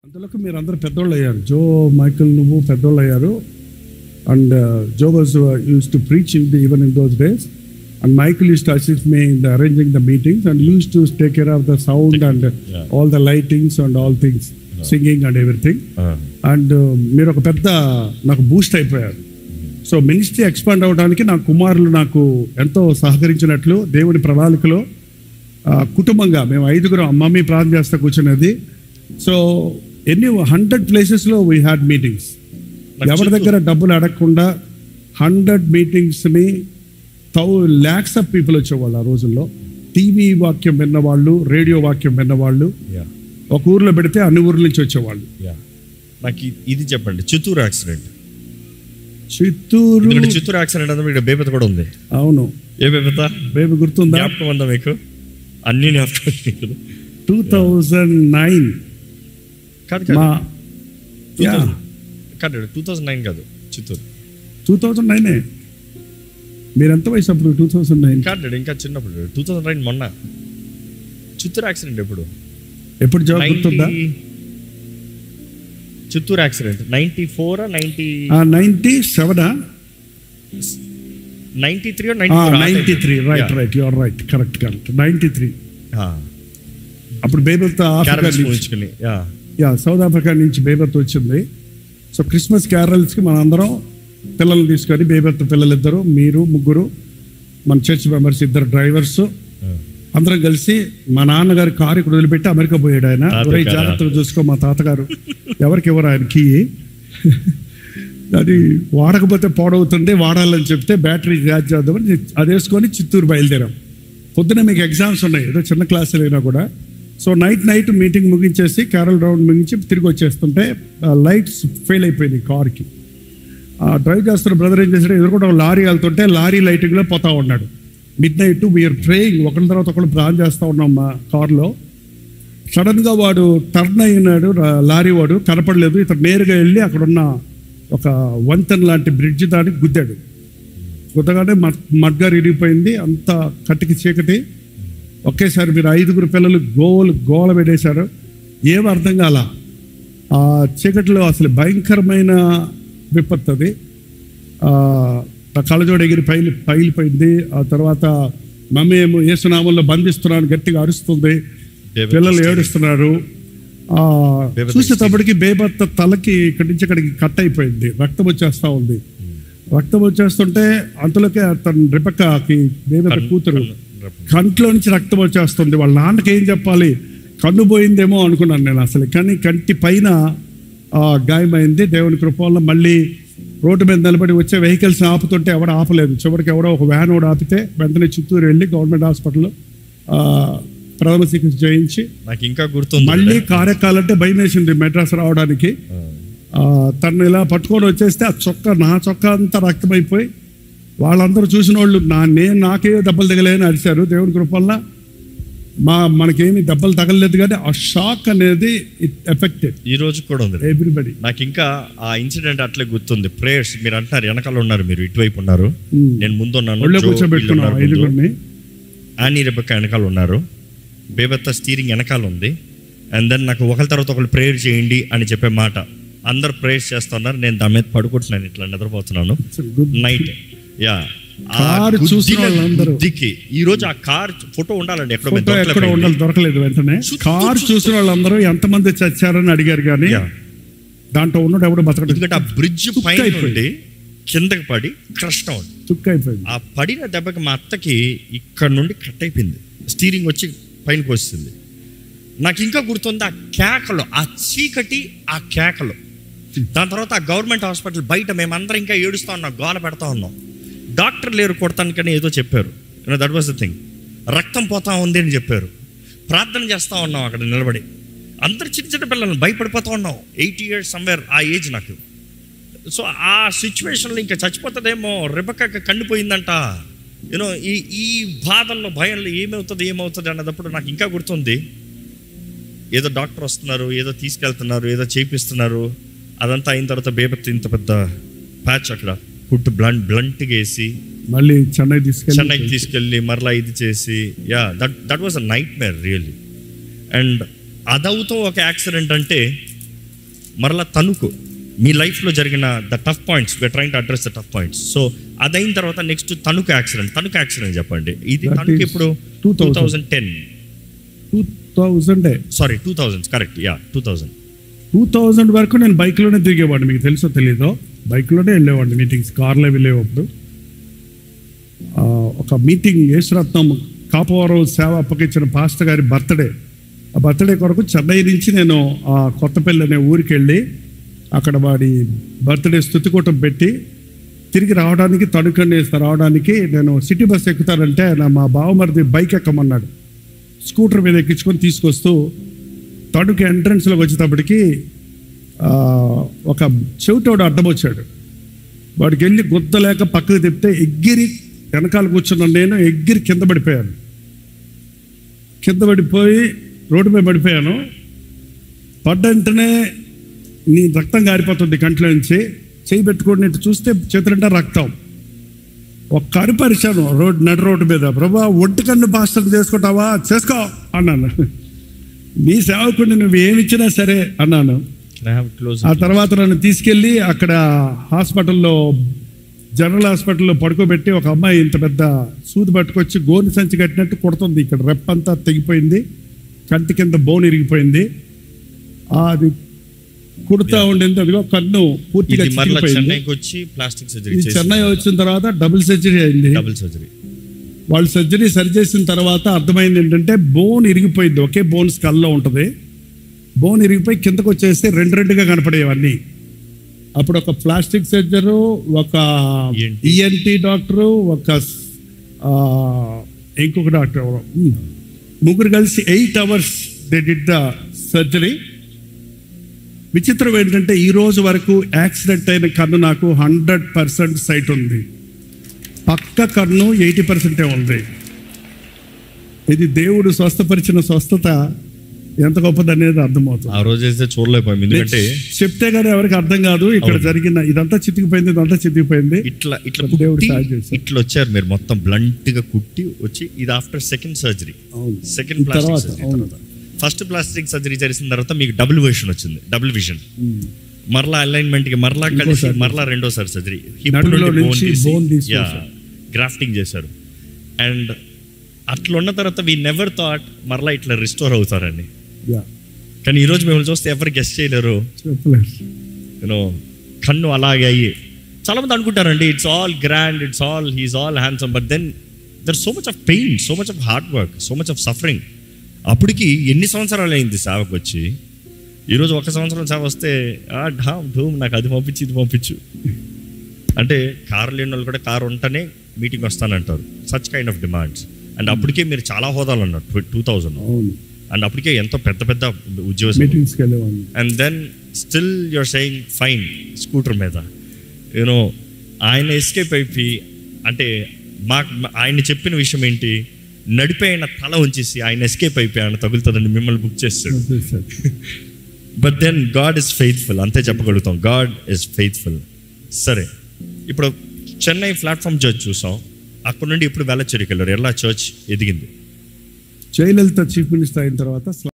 అంతలోకి మీరు అందరూ పెద్దోళ్ళు అయ్యారు. జో, మైకల్, నువ్వు పెద్దోళ్ళు అయ్యారు. And Joe was used to preach even in those days. And Michael used to assist me in arranging the meetings and used to take care of the sound and all the lightings and all things, singing and everything. And మీరు ఒక పెద్ద నాకు Boost అయిపోయారు. So ministry expand అవ్వడానికి నా కుమారులు నాకు ఎంతో సహకరించినట్లు దేవుని ప్రణాళికలో కుటుంబంగా మేము 5గురు మమ్మీ ప్రార్థన చేస్తా కూర్చున్నది. సో 100 ప్లేసెస్లో వీ హ్యాడ్ మీటింగ్స్. ఎవరి దగ్గర డబ్బులు అడగకుండా 100 మీటింగ్స్ని lakhs ఆఫ్ పీపుల్ వచ్చేవాళ్ళు ఆ రోజుల్లో. టీవీ వాక్యం విన్నవాళ్ళు, రేడియో వాక్యం విన్నవాళ్ళు. ఒక ఊర్లో పెడితే అన్ని ఊర్ల నుంచి వచ్చేవాళ్ళు. నాకు ఇది చెప్పండి, చిత్తూరు యాక్సిడెంట్. చిత్తూరు యాక్సిడెంట్ అంటే ఇక్కడ బేబత కూడా ఉంది. అవును. ఏ బేబత? బేబి గుర్తుందా? జ్ఞాపకం ఉందా మీకు? అన్ని జ్ఞాపకం. 2009 కాదు, 2009 కాదు, చిత్తూరు 2009. మీరు ఎంత వయసు అప్పుడు? 2009 కాదు, ఇంకా చిన్నప్పుడు. 2009 మొన్న. చిత్తూరు యాక్సిడెంట్ ఎప్పుడు జాబ్ గుర్తుందా? Chittoor accident 94 97 93 93. Right you are right. Correct 93. అప్పుడు బేబత్ సౌత్ ఆఫ్రికా నుంచి బేబత్ వచ్చింది. సో క్రిస్మస్ క్యారల్స్కి మనందరం పిల్లల్ని తీసుకొని, బేబత్ పిల్లలు 2, మీరు 3, మన చర్చ్ మెంబర్స్ 2 డ్రైవర్స్, అందరం కలిసి మా నాన్నగారి కారు ఇక్కడ వదిలిపెట్టి అమెరికా పోయాడు. ఆయన జాగ్రత్తగా చూసుకో, మా తాతగారు ఎవరికి ఎవరు ఆయనకి అది వాడకపోతే పాడవుతుంది, వాడాలని చెప్తే బ్యాటరీ ఛార్జ్ చేద్దామని అది వేసుకొని చిత్తూరు బయలుదేరాం. పొద్దున మీకు ఎగ్జామ్స్ ఉన్నాయి, ఏదో చిన్న క్లాసులు అయినా కూడా. సో నైట్ మీటింగ్ ముగించేసి క్యారల్ రౌండ్ ముగించి తిరిగి వచ్చేస్తుంటే లైట్స్ ఫెయిల్ అయిపోయినాయి కార్కి. డ్రైవ్ చేస్తున్న బ్రదర్ ఏం చేశాడు, ఎదురుకుండా లారీ వెళ్తుంటే లారీ లైటింగ్లో పోతా ఉన్నాడు. మిడ్నైట్ వీఆర్ ప్రేయింగ్, ఒకరి తర్వాత ఒకరు ప్రార్థన చేస్తూ ఉన్నాం మా కార్లో. సడన్గా వాడు టర్న్ అయినాడు, లారీ వాడు కనపడలేదు. ఇతను నేరుగా వెళ్ళి అక్కడున్న ఒక వంతెన లాంటి బ్రిడ్జ్ దానికి గుద్దాడు. గుద్దగానే మడ్గారు ఇరిగిపోయింది, అంత కట్టికి చీకటి. ఒకేసారి మీరు 5గురు పిల్లలు గోల పెట్టేశారు. ఏం అర్థం కాల. ఆ చీకటిలో అసలు భయంకరమైన విపత్తు అది. నా కళ్ళజోడు ఎగిరి పైలిపోయింది. ఆ తర్వాత మమ్మీ ఏమో యేసునామంలో బంధిస్తున్నాను గట్టిగా అరుస్తుంది, పిల్లలు ఏడుస్తున్నారు. చూసేటప్పటికి బేబత్త తలకి ఇక్కడి నుంచి ఇక్కడికి కట్ అయిపోయింది, రక్తం వచ్చేస్తూ ఉంది. రక్తం వచ్చేస్తుంటే అంతలోకే తన రిబెక్కాకి, బేబత్త కూతురు, కంట్లో నుంచి రక్తం వచ్చేస్తుంది. వాళ్ళ నాన్నకి ఏం చెప్పాలి, కన్ను పోయిందేమో అనుకున్నాను నేను అసలు. కానీ కంటి పైన గాయమైంది. దేవుని కృప వల్ల మళ్ళీ రోడ్డు మీద నిలబడి వచ్చే వెహికల్స్ ఆపుతుంటే ఎవడో ఆపలేదు. చివరికి ఎవడో ఒక వ్యాన్ కూడా ఆపితే వెంటనే చిత్తూరు వెళ్ళి గవర్నమెంట్ హాస్పిటల్లో ప్రథమ చికిత్స చేయించి, నాకు ఇంకా గుర్తుంది, మళ్ళీ కారెక్కాలంటే భయం వేసింది మెడ్రాస్ రావడానికి. తను ఇలా పట్టుకొని వచ్చేస్తే నా చొక్కా అంతా రక్తమైపోయి వాళ్ళందరూ చూసిన వాళ్ళు నాకే దెబ్బలు తగలేని అరిశారు. దేవుని కృప వల్ల మనకేమి దెబ్బలు తగలలేదు, కానీ ఆ షాక్ అనేది ఇట్ ఎఫెక్టెడ్. ఈ రోజు కూడా ఉంది ఎవ్రీబడి. నాకు ఇంకా ఆ ఇన్సిడెంట్ అట్లే గుర్తుంది. ప్రేయర్స్ మీరు అంటారు, వెనకాల ఉన్నారు, మీరు ఇటువైపు ఉన్నారు, నేను ముందు ఉన్నాను. ఆనీ రెబెక్కా వెనకాల ఉన్నారు, బేబత్త స్టీరింగ్ వెనకాల ఉంది. అండ్ దెన్ నాకు ఒకరి తర్వాత ఒకరు ప్రేయర్ చేయండి అని చెప్పే మాట. అందరు ప్రేయర్స్ చేస్తున్నారు, నేను దాని మీద పడుకుంటున్నాను, ఇట్లా నిద్రపోతున్నాను నైట్. ఈ రోజు ఆ కార్ ఫోటో ఉండాలండి, ఎక్కడ ఉండాలి, దొరకలేదు. వెంటనే కార్ చూసిన వాళ్ళందరూ ఎంతమంది చచ్చారని అడిగారు, కానీ దాంట్లో ఉన్నాడు ఎవడు బతకడు. ఎందుకంటే ఆ బ్రిడ్జ్ పైన కిందకి పడి క్రష్ అయిపోయింది. ఆ పడిన దెబ్బకి మా అత్తకి ఇక్కడ నుండి కట్ అయిపోయింది, స్టీరింగ్ వచ్చి పైనకి వస్తుంది. నాకు ఇంకా గుర్తుంది ఆ కేకలు, ఆ చీకటి, ఆ కేకలు. దాని తర్వాత ఆ గవర్నమెంట్ హాస్పిటల్ బయట మేమందరం ఇంకా ఏడుస్తూ ఉన్నాం, గోల పెడతా ఉన్నాం. డాక్టర్ లేరు కొడతానికని ఏదో చెప్పారు, దట్ వాస్ ద థింగ్. రక్తం పోతా ఉంది అని చెప్పారు. ప్రార్థన చేస్తూ ఉన్నాం అక్కడ నిలబడి, అందరు చిన్న పిల్లలు భయపడిపోతూ ఉన్నాం. 8 years సమ్వేర్ ఆ ఏజ్ నాకు. సో ఆ సిచ్యువేషన్లో ఇంకా చచ్చిపోతుందేమో, రెబెక్కా కండిపోయిందంట. యూనో ఈ బాధల్లో, భయంలో ఏమవుతుంది అన్నదప్పుడు నాకు ఇంకా గుర్తుంది. ఏదో డాక్టర్ వస్తున్నారు, ఏదో తీసుకెళ్తున్నారు, ఏదో చేపిస్తున్నారు. అదంతా అయిన తర్వాత బేబత్ ఇంత పెద్ద ప్యాచ్ అక్కడ ఫుట్ బ్లంట్గా వేసి మళ్ళీ చెన్నైకి తీసుకెళ్ళి మరలా ఇది చేసి, that was a nightmare really. And అదవుతో ఒక యాక్సిడెంట్ అంటే మరలా తణుకు, మీ లైఫ్లో జరిగిన the tough points, we're trying to address the tough points. So అదైన తర్వాత నెక్స్ట్ తణుకు యాక్సిడెంట్ చెప్పండి. ఇది తణుకు ఇప్పుడు 2010 సారీ 2000 కరెక్ట్, 2000 వరకు నేను బైక్లోనే తిరిగేవాడిని. మీకు తెలుసో తెలీదో, బైక్లోనే వెళ్ళేవాడిని మీటింగ్స్, కార్లో వెళ్ళేటప్పుడు. ఒక మీటింగ్ యేసురత్నం కాపవరం సేవ అప్పగించిన పాస్టర్ గారి బర్త్డే, ఆ బర్త్డే కొరకు చెన్నై నుంచి నేను ఆ కొత్తపల్లి అనే ఊరికి వెళ్ళి అక్కడ వాడి బర్త్డే స్తుతికూటం పెట్టి తిరిగి రావడానికి, తణుకండి రావడానికి నేను సిటీ బస్ ఎక్కుతానంటే మా బావమరిది బైక్ ఎక్కమన్నాడు. స్కూటర్ మీద ఎక్కించుకొని తీసుకొస్తూ తణుకు ఎంట్రన్స్లోకి వచ్చేటప్పటికి ఒక చెవిటోడు అడ్డం వచ్చాడు. వాడికి వెళ్ళి గుద్దలేక పక్కకు తిప్పితే ఎగ్గిరి వెనకాల కూర్చున్నాను నేను, ఎగ్గిరి కింద పడిపోయాను. కింద పడిపోయి రోడ్డు మీద పడిపోయాను. పడ్డంటనే నీ రక్తం గారిపోతుంది కంట్లో నుంచి. చేయి పెట్టుకోండి చూస్తే చేతులంటే రక్తం. ఒక్క అరిపరిచాను నడు రోడ్డు మీద, ప్రభా ఒంటి కన్ను పాస్టర్ చేసుకుంటావా, చేసుకో అన్నాను. నీ సేవకుడిని నువ్వు ఏమిచ్చినా సరే అన్నాను. ఆ తర్వాత నన్ను తీసుకెళ్ళి అక్కడ హాస్పిటల్లో, జనరల్ హాస్పిటల్లో పడుకోబెట్టి ఒక అమ్మాయి ఇంత పెద్ద సూది పట్టుకొచ్చి గోని సంచి కట్టినట్టు కొడుతుంది. ఇక్కడ రెప్పంతా తెగిపోయింది, కంటి కింద బోన్ ఇరిగిపోయింది. అది కుడుతా ఉండింది, అదిగో కన్ను పూర్తిగా చెన్నై వచ్చిన తర్వాత డబుల్ సర్జరీ అయింది. వాళ్ళు సర్జరీ సరి చేసిన తర్వాత అర్థమైంది ఏంటంటే బోన్ ఇరిగిపోయింది. ఒకే బోన్ స్కల్లో ఉంటుంది. బోన్ ఇరిగిపోయి కిందకు వచ్చేస్తే రెండుగా కనపడేవన్నీ. అప్పుడు ఒక ప్లాస్టిక్ సర్జరు, ఒక ఈఎన్టీ డాక్టరు, ఇంకొక డాక్టర్, ముగ్గురు కలిసి 8 hours they did the surgery. విచిత్రం ఏంటంటే ఈ రోజు వరకు యాక్సిడెంట్ అయిన కన్ను నాకు 100% సైట్ ఉంది. పక్క కన్ను 80% ఉంది. ఇది దేవుడు స్వస్థపరిచిన స్వస్థత ఎంత గొప్పది అనేది అర్థమవుతుంది. ఆ రోజు అయితే చూడలేకపోయింది, ఎందుకంటే చెప్తే కానీ ఎవరికి అర్థం కాదు. ఇక్కడ జరిగిన ఇదంతా చితికిపోయింది. ఇట్లా వచ్చారు మీరు, మొత్తం బ్లంట్ గా కుట్టి వచ్చి. ఇది after second surgery, second plastic surgery. First plastic surgery చేసిన తర్వాత మీకు డబుల్ విజన్, మరలా అలైన్మెంట్ కి మరలా కలిసి మరలా రెండోసారి సర్జరీ, గ్రాఫ్టింగ్ చేశారు. అండ్ అట్లా ఉన్న తర్వాత వీ నెవర్ థాట్ మరలా ఇట్లా రిస్టోర్ అవుతారని. కానీ ఈరోజు మిమ్మల్ని చూస్తే ఎవరు గెస్ట్ చేయలేరు. యూనో కన్ను అలాగే అయ్యి చాలా మంది అనుకుంటారండి it's all grand, it's all he's all handsome, but then there so much of pain, so much of hard work, so much of suffering. అప్పటికి ఎన్ని సంవత్సరాలు అయింది సేవకు వచ్చి? ఈరోజు 1 సంవత్సరం సేవ వస్తే ఢూమ్ నాకు అది పంపించి ఇది పంపించు అంటే, కారు లేని వాళ్ళు కూడా కారు ఉంటేనే మీటింగ్ వస్తానంటారు. Such kind of demands. And అప్పటికే మీరు చాలా హోదాలు అన్నారు 2000. అండ్ అప్పటికే ఎంతో పెద్ద ఉద్యోగం. And then still your saying fine scooter మీద. యూనో ఆయన ఎస్కేప్ అయిపోయి, అంటే ఆయన చెప్పిన విషయం ఏంటి, నడిపోయిన తల ఉంచేసి ఆయన ఎస్కేప్ అయిపోయి ఆయన తగులుతుందని మిమ్మల్ని బుక్ చేస్తాడు. But then God is faithful, అంతే చెప్పగలుగుతాం. God is faithful. సరే, ఇప్పుడు చెన్నై ప్లాట్ఫామ్ చర్చ్ చూసాం. అక్కడ నుండి ఇప్పుడు వేళచ్చేరికి వెళ్ళారు. ఎలా చర్చ్ ఎదిగింది? జయలలిత చీఫ్ మినిస్టర్ అయిన తర్వాత